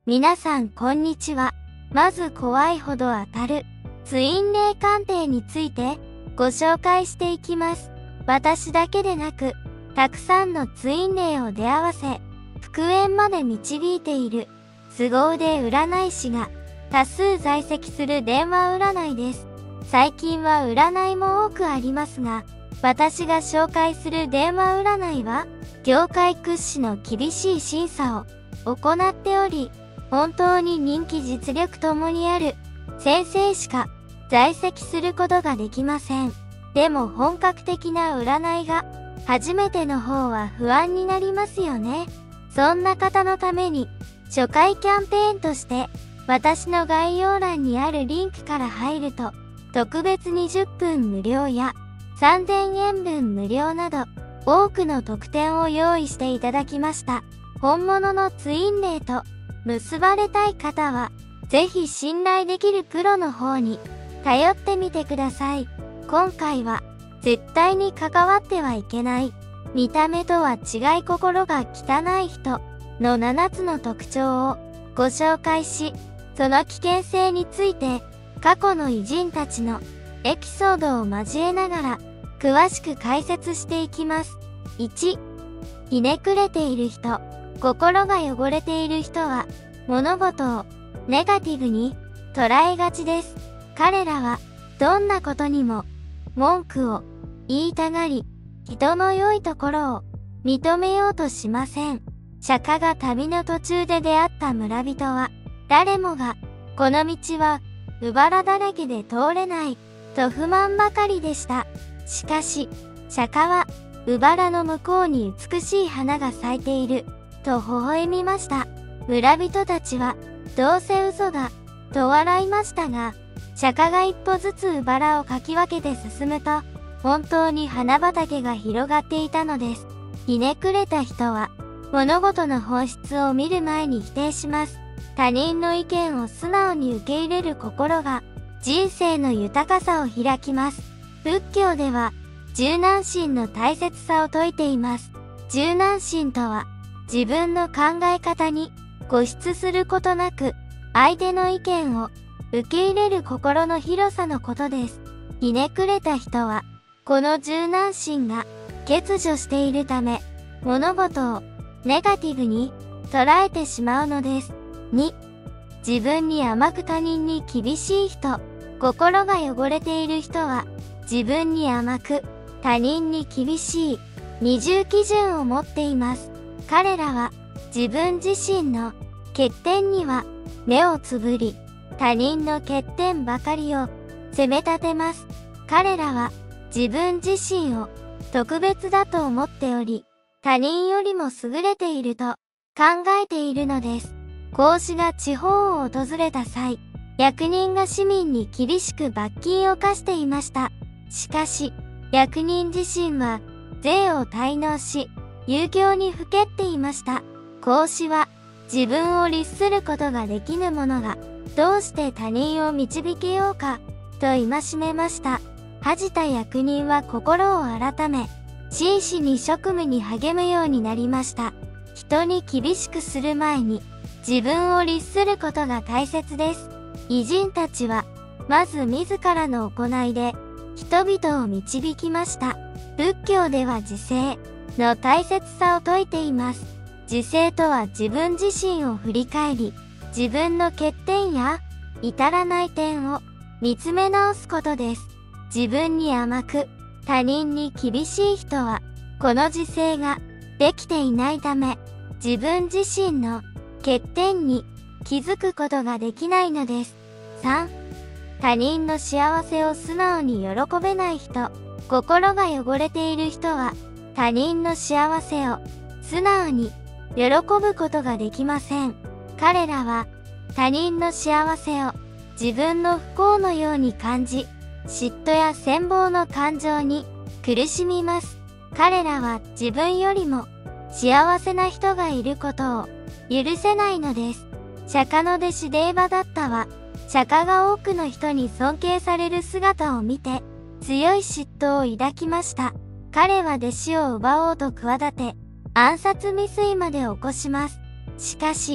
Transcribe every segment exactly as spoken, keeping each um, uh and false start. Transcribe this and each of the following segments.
皆さんこんにちは。まず怖いほど当たるツイン霊鑑定についてご紹介していきます。私だけでなく、たくさんのツイン霊を出会わせ、復縁まで導いている凄腕占い師が多数在籍する電話占いです。最近は占いも多くありますが、私が紹介する電話占いは、業界屈指の厳しい審査を行っており、本当に人気実力ともにある先生しか在籍することができません。でも本格的な占いが初めての方は不安になりますよね。そんな方のために初回キャンペーンとして私の概要欄にあるリンクから入ると特別にじゅっぷん無料やさんぜんえんぶん無料など多くの特典を用意していただきました。本物のツイン霊と結ばれたい方はぜひ信頼できるプロの方に頼ってみてください。今回は絶対に関わってはいけない見た目とは違い心が汚い人のななつの特徴をご紹介し、その危険性について過去の偉人たちのエピソードを交えながら詳しく解説していきます。いち、ひねくれている人。心が汚れている人は物事をネガティブに捉えがちです。彼らはどんなことにも文句を言いたがり、人の良いところを認めようとしません。釈迦が旅の途中で出会った村人は誰もがこの道はうばらだらけで通れないと不満ばかりでした。しかし釈迦はうばらの向こうに美しい花が咲いていると微笑みました。村人たちはどうせ嘘だと笑いましたが、釈迦が一歩ずつうばらをかき分けて進むと本当に花畑が広がっていたのです。ひねくれた人は物事の本質を見る前に否定します。他人の意見を素直に受け入れる心が人生の豊かさを開きます。仏教では柔軟心の大切さを説いています。柔軟心とは自分の考え方に固執することなく相手の意見を受け入れる心の広さのことです。ひねくれた人はこの柔軟心が欠如しているため物事をネガティブに捉えてしまうのです。に、自分に甘く他人に厳しい人。心が汚れている人は自分に甘く他人に厳しい二重基準を持っています。彼らは自分自身の欠点には目をつぶり、他人の欠点ばかりを責め立てます。彼らは自分自身を特別だと思っており、他人よりも優れていると考えているのです。孔子が地方を訪れた際、役人が市民に厳しく罰金を課していました。しかし、役人自身は税を滞納し、遊興にふけっていました。孔子は自分を律することができぬ者がどうして他人を導けようかと戒めました。恥じた役人は心を改め、真摯に職務に励むようになりました。人に厳しくする前に自分を律することが大切です。偉人たちはまず自らの行いで人々を導きました。仏教では自制の大切さを説いています。自制とは自分自身を振り返り、自分の欠点や至らない点を見つめ直すことです。自分に甘く他人に厳しい人はこの自制ができていないため自分自身の欠点に気づくことができないのです。さん、他人の幸せを素直に喜べない人。心が汚れている人は他人の幸せを素直に喜ぶことができません。彼らは他人の幸せを自分の不幸のように感じ、嫉妬や羨望の感情に苦しみます。彼らは自分よりも幸せな人がいることを許せないのです。釈迦の弟子デーバダッタは釈迦が多くの人に尊敬される姿を見て強い嫉妬を抱きました。彼は弟子を奪おうと企て暗殺未遂まで起こします。しかし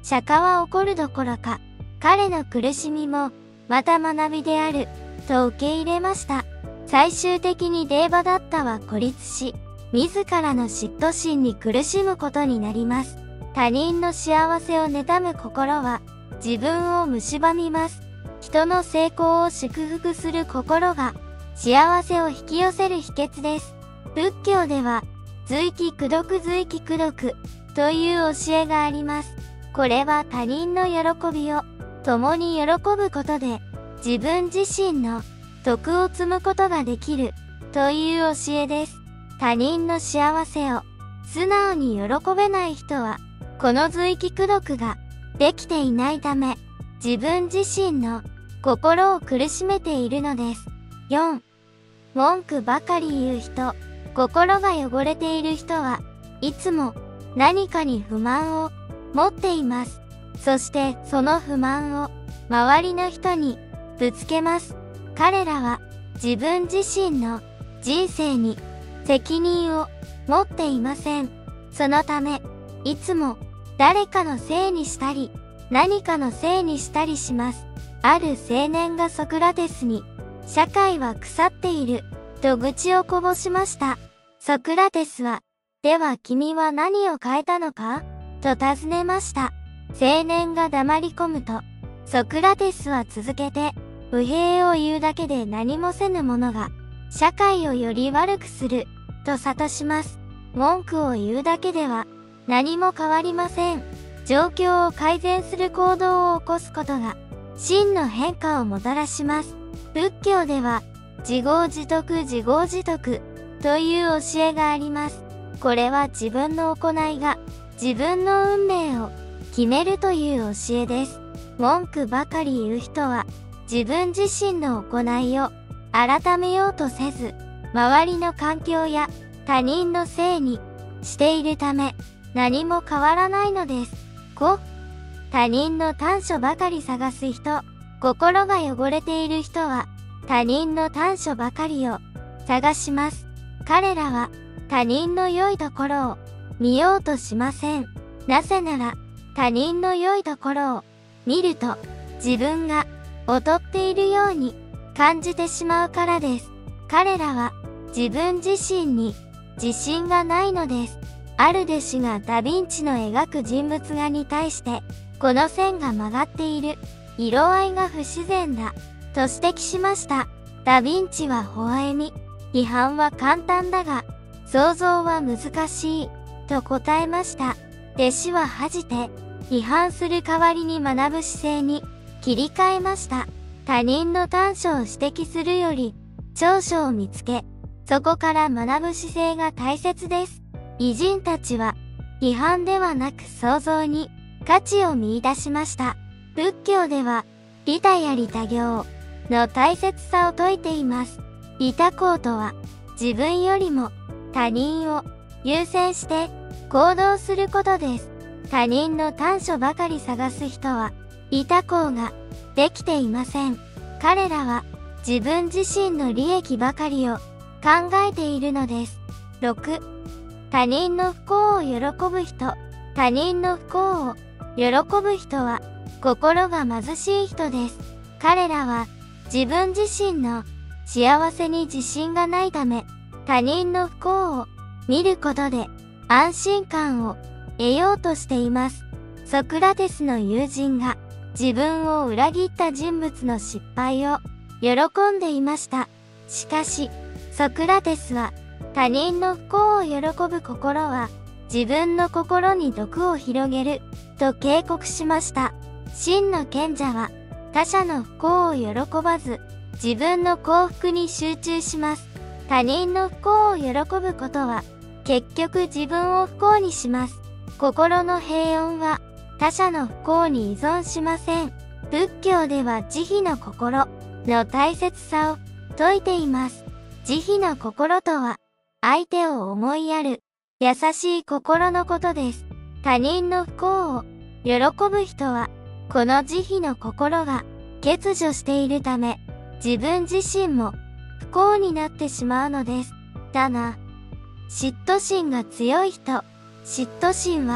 釈迦は怒るどころか、彼の苦しみも、また学びである、と受け入れました。最終的にデーバダッタは孤立し、自らの嫉妬心に苦しむことになります。他人の幸せを妬む心は、自分を蝕みます。人の成功を祝福する心が、幸せを引き寄せる秘訣です。仏教では、随喜功徳随喜功徳という教えがあります。これは他人の喜びを共に喜ぶことで、自分自身の徳を積むことができるという教えです。他人の幸せを素直に喜べない人は、この随喜功徳ができていないため、自分自身の心を苦しめているのです。よん. 文句ばかり言う人。心が汚れている人はいつも何かに不満を持っています。そしてその不満を周りの人にぶつけます。彼らは自分自身の人生に責任を持っていません。そのため、いつも誰かのせいにしたり、何かのせいにしたりします。ある青年がソクラテスに、社会は腐っている、と愚痴をこぼしました。ソクラテスは、では君は何を変えたのかと尋ねました。青年が黙り込むと、ソクラテスは続けて、不平を言うだけで何もせぬ者が、社会をより悪くする、と諭します。文句を言うだけでは、何も変わりません。状況を改善する行動を起こすことが、真の変化をもたらします。仏教では、自業自得自業自得という教えがあります。これは自分の行いが自分の運命を決めるという教えです。文句ばかり言う人は自分自身の行いを改めようとせず、周りの環境や他人のせいにしているため何も変わらないのです。ご. 他人の短所ばかり探す人。心が汚れている人は他人の短所ばかりを探します。彼らは他人の良いところを見ようとしません。なぜなら他人の良いところを見ると自分が劣っているように感じてしまうからです。彼らは自分自身に自信がないのです。ある弟子がダ・ヴィンチの描く人物画に対してこの線が曲がっている、色合いが不自然だと指摘しました。ダ・ヴィンチは微笑み、批判は簡単だが想像は難しいと答えました。弟子は恥じて批判する代わりに学ぶ姿勢に切り替えました。他人の短所を指摘するより長所を見つけ、そこから学ぶ姿勢が大切です。偉人たちは批判ではなく想像に価値を見出しました。仏教では利他や利他行の大切さを説いています。利他行とは自分よりも他人を優先して行動することです。他人の短所ばかり探す人は利他行ができていません。彼らは自分自身の利益ばかりを考えているのです。ろく. 他人の不幸を喜ぶ人。他人の不幸を喜ぶ人は心が貧しい人です。彼らは自分自身の幸せに自信がないため、他人の不幸を見ることで安心感を得ようとしています。ソクラテスの友人が自分を裏切った人物の失敗を喜んでいました。しかし、ソクラテスは他人の不幸を喜ぶ心は自分の心に毒を広げると警告しました。真の賢者は他者の不幸を喜ばず自分の幸福に集中します。他人の不幸を喜ぶことは結局自分を不幸にします。心の平穏は他者の不幸に依存しません。仏教では慈悲の心の大切さを説いています。慈悲の心とは相手を思いやる優しい心のことです。他人の不幸を喜ぶ人はこの慈悲の心が欠如しているため自分自身も不幸になってしまうのです。だな。嫉妬心が強い人。嫉妬心は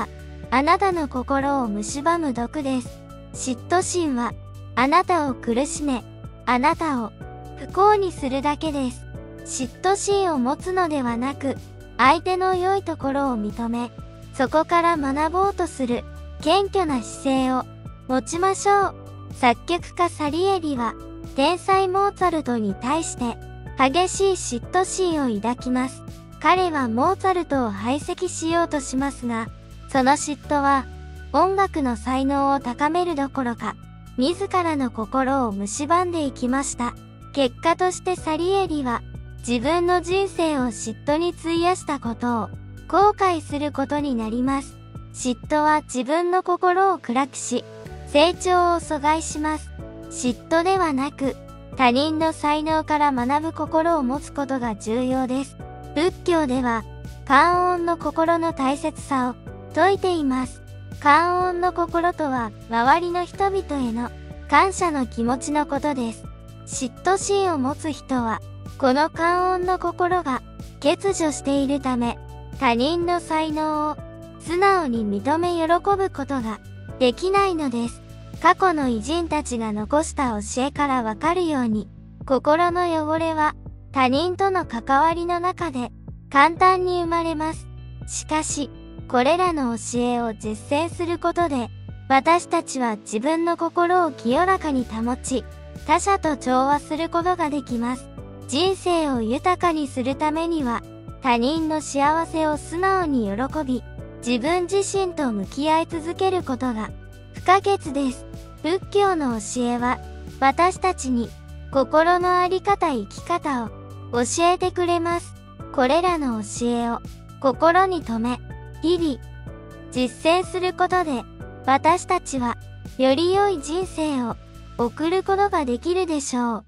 あなたの心を蝕む毒です。嫉妬心は、あなたを苦しめ、あなたを不幸にするだけです。嫉妬心を持つのではなく、相手の良いところを認め、そこから学ぼうとする謙虚な姿勢を持ちましょう。作曲家サリエリは、天才モーツァルトに対して激しい嫉妬心を抱きます。彼はモーツァルトを排斥しようとしますが、その嫉妬は音楽の才能を高めるどころか、自らの心を蝕んでいきました。結果としてサリエリは、自分の人生を嫉妬に費やしたことを後悔することになります。嫉妬は自分の心を暗くし、成長を阻害します。嫉妬ではなく、他人の才能から学ぶ心を持つことが重要です。仏教では、観音の心の大切さを説いています。観音の心とは、周りの人々への感謝の気持ちのことです。嫉妬心を持つ人は、この観音の心が欠如しているため、他人の才能を素直に認め喜ぶことができないのです。過去の偉人たちが残した教えからわかるように、心の汚れは他人との関わりの中で簡単に生まれます。しかし、これらの教えを実践することで、私たちは自分の心を清らかに保ち、他者と調和することができます。人生を豊かにするためには、他人の幸せを素直に喜び、自分自身と向き合い続けることが不可欠です。仏教の教えは、私たちに心のあり方生き方を教えてくれます。これらの教えを心に留め、日々実践することで、私たちはより良い人生を送ることができるでしょう。